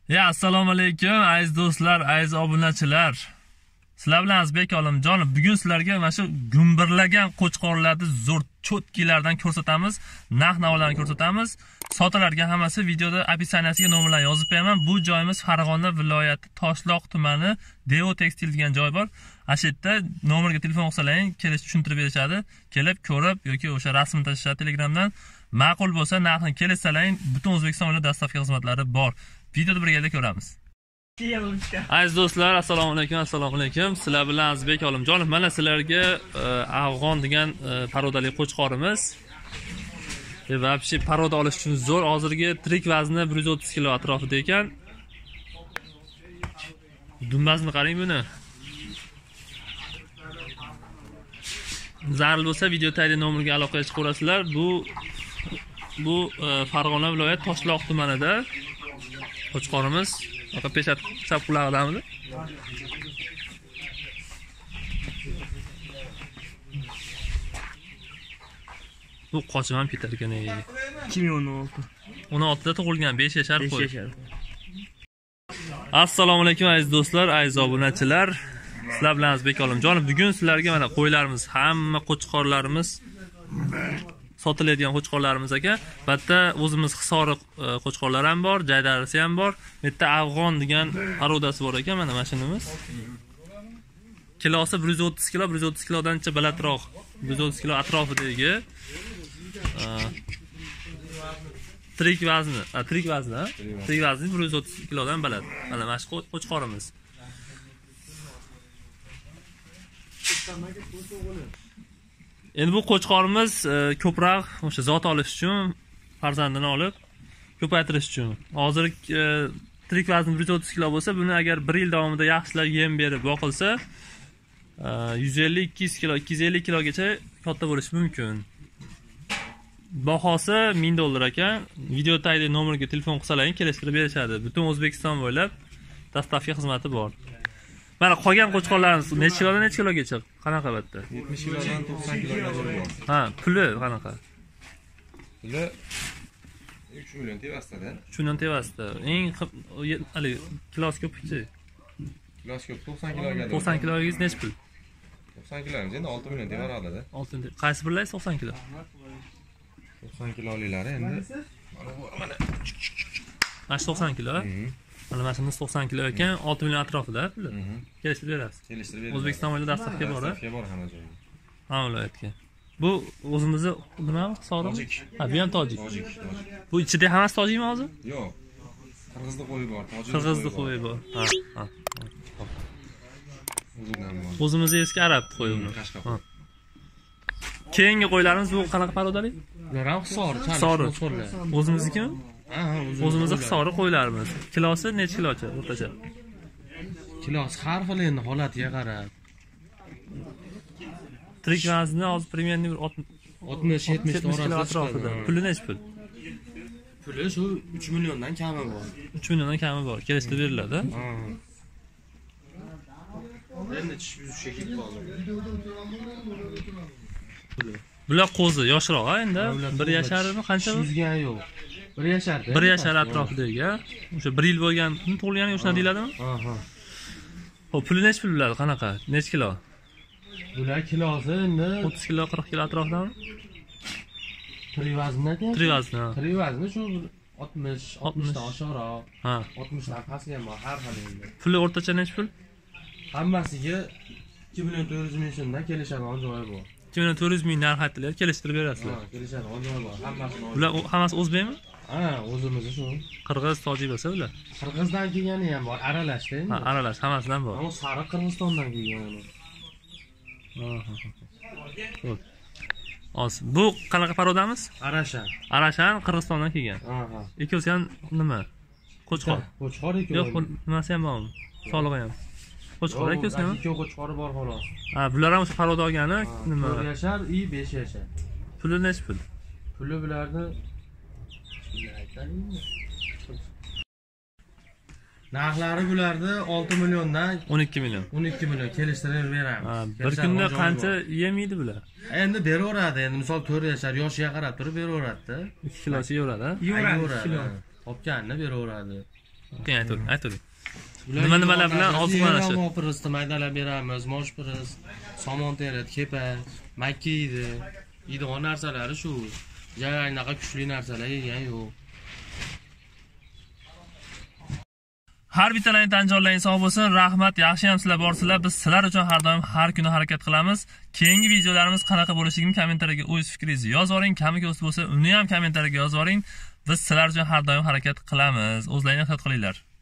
Assalomu alaykum aziz do'stlar, aziz obunachilar. Sizlar bilan Azbek Olimjonov. Bugun sizlarga mana shu gumbirlagan qo'chqorlarni zo'r cho'tkilardan ko'rsatamiz, narx-navolarni ko'rsatamiz. Sotalarga hammasi videoda opisiyaniyasiga nomerlarni yozib qo'yaman. Bu joyimiz Farg'ona viloyati Toshloq tumani Devo Tekstil degan joy bor. Ana yerda nomerga telefon qilsalaring, kelib tushuntirib berishadi. Kelib ko'rib yoki o'sha rasmni tashishadi Telegramdan. Ma'qul bo'lsa narxini kelsalaring, butun O'zbekiston bo'ylab dostavka xizmatlari bor. Videoda birgalikda ko'ramiz. Aziz do'stlar, assalomu alaykum. Sizlar bilan Azbek Olimjonov. Mana sizlarga Afg'on degan parodali qo'chqorimiz. Va вообще paroda olish uchun zo'r. Hozirgi tirik vazni 130 kg atrofida ekan. Dumbasini qarang buni. Zarur bo'lsa video tagida nomerga aloqa qilib ko'rasizlar. Bu Farg'ona viloyati Toshloq tumanida qo'chqorimiz. Aka peshat chap qulog'idami? Bu qochim ham ketar ekan. 2016. 16da tug'ilgan, 5 yashar qo'y. Assalomu alaykum aziz do'stlar, aziz obunachilar. Sizlar bilan Azbek Olimjonov. Bugun sizlarga mana qo'ylarimiz, hamma qo'chqorlarimiz sotiladigan qo'chqorlarimiz aka. Bitta o'zimiz Hisori qo'chqorlar ham bor, Jaydarisi ham bor. Bitta Afg'on degan parodasi bor ekan, mana mashinamiz. Kilosi 130 kg, 130 kilodancha balandroq. 130 kg atrofidagi tirik vazni 130 kilodan baland. Mana mana shu qo'chqorimiz. Endi bu qo'chqorimiz ko'proq o'sha zot olish uchun, farzandini olib ko'paytirish uchun. Hozir tirik vazni 130 kg bo'lsa, buni agar 1 yil davomida yaxshilab yem berib boqilsa, 150-200 kg, 250 kggacha katta bo'lishi mumkin. Bahosi $1000 ekan. Video tagida nomerga telefon qilsalaring, kelishtirib berishadi. Butun O'zbekiston bo'ylab dostavka xizmati bor. Mana qolgan qo'chqorlarimiz necha kilodan necha kilogacha? Qanaqa bitta? 70 kilodan 90 kilogacha bor. Ha, puli qanaqa? Puli 3 million tevasida. 3 million tevasida. Eng hali kilosi ko'p-chi? Kilosi ko'p, 90 kiloga. 90 kilogingiz necha pul? 90 kilogingiz endi 6 million tevaradi. 6 million. Qaysi birlar 90 kilo? 90 kiloliklari endi mana 90 kilo. Mana mashinamiz 90 kilo ekan, 6 million atrofida puli. Kelishtirib berasiz. Kelishtirib berasiz. O'zbekiston bo'ylab dostavka bor, Dostavka bor hamma joyga. Hamma viloyatga. Bu o'zimizni nima hisobida? Tojik. Ha, bu ham tojik. Tojik. Bu ichida hammasi tojikmi hozir? Yo'q. Qirg'izning qo'yi bor, tojik. Qirg'izning qo'yi bor. Ha. O'zidan bor. O'zimizning eski arab qo'yi buni. Qashqadaryo. Keyingi qo'ylarimiz bu qanaqa parodali? Ular ham Hisori, Hisori. O'zimiznikimi? Ha, O'zimizning Hisori qo'ylarimiz. Kilosi necha kilocha o'rtacha? kilosi har xil endi holatiga qarab. Tirik vazni hozir примерно 60-70 kilo atrofida. Puli necha pul? Puli shu 3 milliondan kami bor. 3 milliondan kami bor. Kelishtirib beriladi. Ha. Endi tish buzish ketib qoldi. Bular qo'zi, yoshroq endi. 1 yasharmi, qancha bu? Yuzgan yo'q. 1 yasharda. 1 yashar atrofidagi. O'sha 1 yil bo'lgan, tug'ilganiga o'shana deyiladimi? Aha. Xo'p, puli necha pul bular? Qanaqa? Necha kilo? Bular kilosi endi 30 kilo, 40 kilo atrofidami? tirik vazndan. Tirik vazni. Tirik vazni shu 60 dan oshiqroq. Ha. 60 dan pastga ham bor har xil endi. Puli o'rtacha necha pul? Hammasiga 2 million 400 ming so'mdan kelishadigan joyi bor. 2 million 400 ming narx aytiladi, kelishtirib berasizlar. Ha, kelishadigan joyi bor. Hammasini. Bular hammasi o'zbekmi? Ha, o'zimiz shu. Qirg'iz, tojik bo'lsa bular. Qirg'izdan kelgani ham bor, aralashda endi. Ha, aralash, hammasidan bor. Ammo sariq Qirg'izistondan kelgani. Xo'p. Hozir bu qanaqa parodamiz? Arashan. Arashan Qirg'izistondan kelgan. Aha. Ikkovsi ham nima? Qo'chqor. Qo'chqor ekan. Yo'q, nimasi ham bormi? Solig'i ham. Qo'chqor ikkovsi ham. Ikki qo'chqori bor xolos. Ha, bular ham o'sha paroda olgani nima? 4 yashar, 5 yashar. Puli necha pul? Puli bularni narxlari bularni 6 milliondan 12 million. 12 million kelishtirib beramiz. Ha, bir kunda qancha yemaydi bular? Endi beraveradi. Endi misol 4 yashar yoshiga qarab turib beraveradi-da. 2 kilosi yeyveradi. Yeyveradi. Topganini beraveradi. Aytavering. Nima-nimalar bilan oziqlanishadi? Mopirisni maydalab beramiz, mosh piris, somon teret, kepak, makka yeydi. Yeydigan narsalari shu. Jarayondaqa kuchli narsalar yegan yo'q. Har bittalaring tan joylaring sog' bo'lsin. Rahmat, yaxshiyam sizlar borsizlar. Biz sizlar uchun har doim har kuni harakat qilamiz. Keyingi videolarimiz qanaqa bo'lishligini kommentariyaga o'z fikringizni yozib yuboring. Kamiki bo'lsa, uni ham kommentariyaga yozib yuboring. Biz sizlar uchun har doim harakat qilamiz. O'zlaringizni ehtiyot qilinglar.